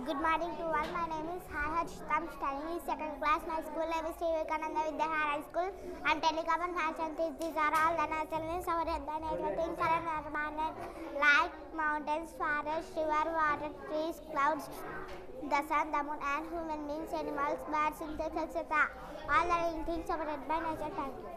Good morning to all. My name is Harsh. I'm studying in second class. My school name is Sri Vivekananda Vidyahara High School. I'm telling about fashion things. These are all the natural things. Our nature things are permanent, like mountains, forests, river, water, trees, clouds, the sun, the moon, and human beings, animals, birds, insects, etc. All the living things are by nature. Thank you.